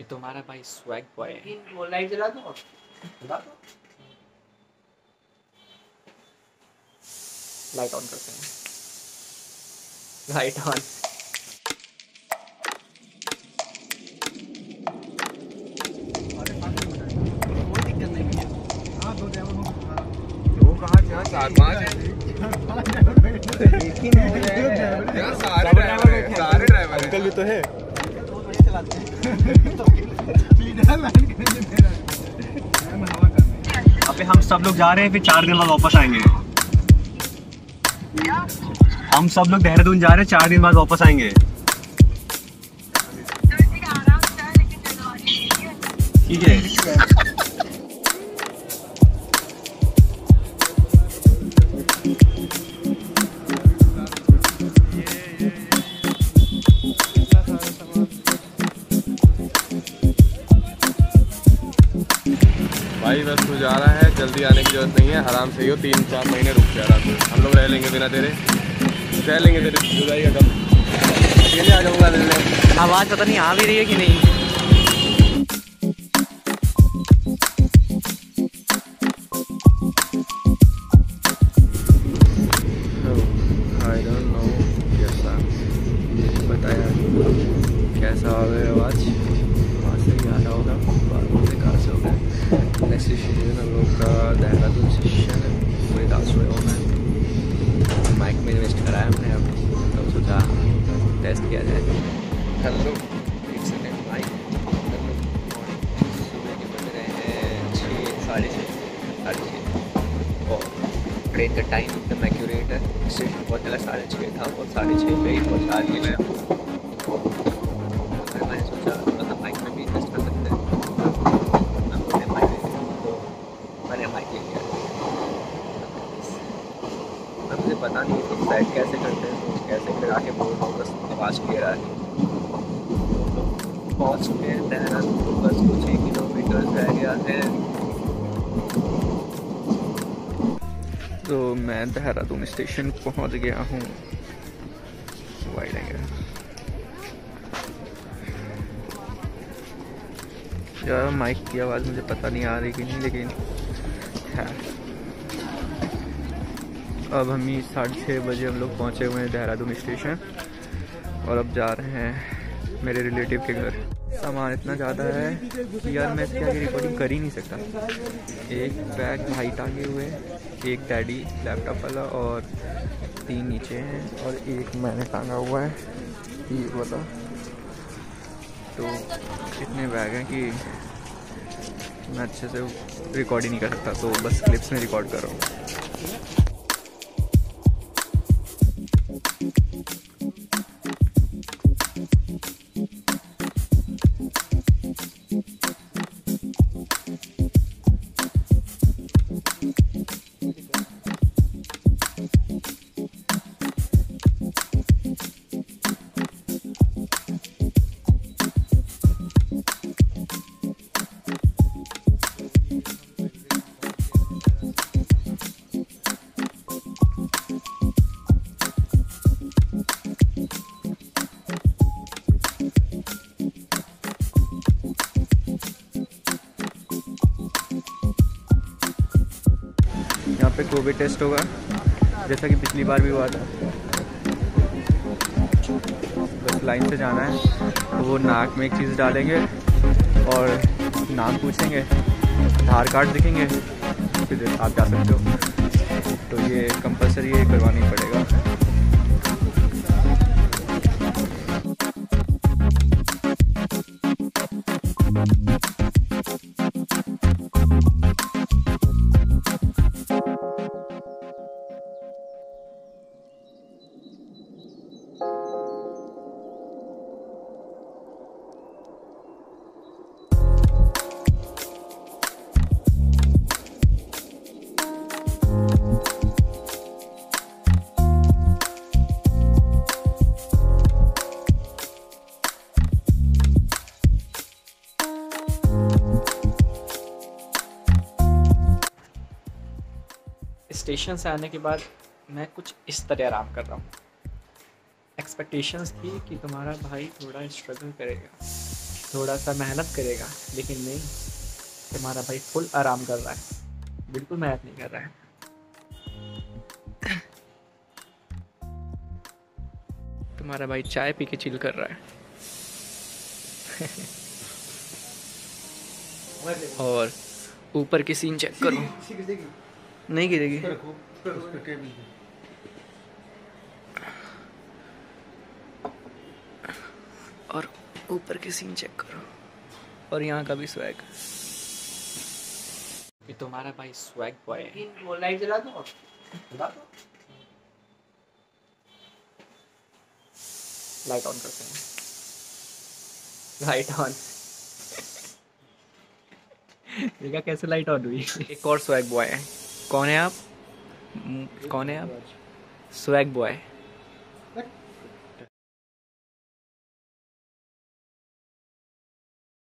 ये तुम्हारा भाई स्वैग बॉय है। वो लाइट जला दो, लाइट ऑन करते हैं। Light on. सारे ड्राइवर अंकल भी तो है। अबे हम सब लोग जा रहे हैं, फिर 4 दिन बाद वापस आएंगे। हम सब लोग देहरादून जा रहे हैं, 4 दिन बाद वापस आएंगे। ठीक है। भाई बस तू जा रहा है, जल्दी आने की जरूरत नहीं है, आराम से ही हो, 3-4 महीने रुक जा रहा तू। हम लोग रह लेंगे बिना तेरे, रह लेंगे तेरे। तू जाएगा कब? अकेले आ जाऊंगा लेने। आवाज़ पता नहीं आ भी रही है कि नहीं। आई डोंट नो कैसा बताया, कैसा हो गया आवाज़। वहाँ से ही आ रहा होगा, बाहर से कहाँ से होगा। नेक्स्ट स्टेशन हम लोग का देहरादून स्टेशन है। पूरे दास हुए हो मैं माइक में इन्वेस्ट कराया हमने, अब तो सोचा टेस्ट किया जाए। हेलो, एक सेकेंड माइक। हेलो, सुबह के बज रहे हैं 6, साढ़े 6 और ट्रेन का टाइम एकदम एक्यूरेट है। स्टेशन पहुँचने 6:30 था और 6:30 पे ही पहुँचा दिया मैं। फिर मैंने सोचा थोड़ा सा माइक में भी इन्वेस्ट कर सकते हैं। मैंने माइक ले लिया। अब मुझे पता नहीं कि साइड कैसे करते हैं, कैसे लगा के बोल रहा हूँ, बस आवाज़ क्लियर आ रही है। पहुँच गए देहरादून, बस कुछ 1 किलोमीटर रह गया है। तो मैं देहरादून स्टेशन पहुँच गया हूँ। वाइड है यार, माइक की आवाज़ मुझे पता नहीं आ रही कि नहीं, लेकिन है। अब हम ही 6:30 बजे हम लोग पहुँचे हुए हैं देहरादून स्टेशन और अब जा रहे हैं मेरे रिलेटिव के घर। सामान इतना ज़्यादा है कि यार मैं इसके आगे रिकॉर्डिंग कर ही नहीं सकता। एक बैग भाई टांगे हुए, एक डैडी लैपटॉप वाला और 3 नीचे हैं और एक मैंने टांगा हुआ है ये वाला। तो इतने बैग हैं कि मैं अच्छे से रिकॉर्ड ही नहीं कर सकता, तो बस क्लिप्स में रिकॉर्ड कर रहा हूँ। यहाँ पे कोविड टेस्ट होगा जैसा कि पिछली बार भी हुआ था। बस लाइन से जाना है, तो वो नाक में एक चीज़ डालेंगे और नाम पूछेंगे, आधार कार्ड दिखेंगे, फिर आप जा सकते हो। तो ये कंपलसरी है, करवानी पड़ेगा। स्टेशन से आने के बाद मैं कुछ इस तरह आराम कर रहा हूँ। एक्सपेक्टेशंस थी कि तुम्हारा भाई थोड़ा स्ट्रगल करेगा, थोड़ा सा मेहनत करेगा, लेकिन नहीं, तुम्हारा भाई फुल आराम कर रहा है, बिल्कुल मेहनत नहीं कर रहा है। तुम्हारा भाई चाय पी के चिल कर रहा है। और ऊपर की सीन चेक करो, नहीं गिरेगी। और ऊपर की सीन चेक करो, और यहाँ का भी स्वैग। कि तुम्हारा भाई स्वैग बॉय है। लाइट जला दो, लाइट ऑन करते हैं, लाइट ऑन। देखा कैसे लाइट ऑन हुई। एक और स्वैग बॉय है। कौन है आप? कौन है आप? Swag boy.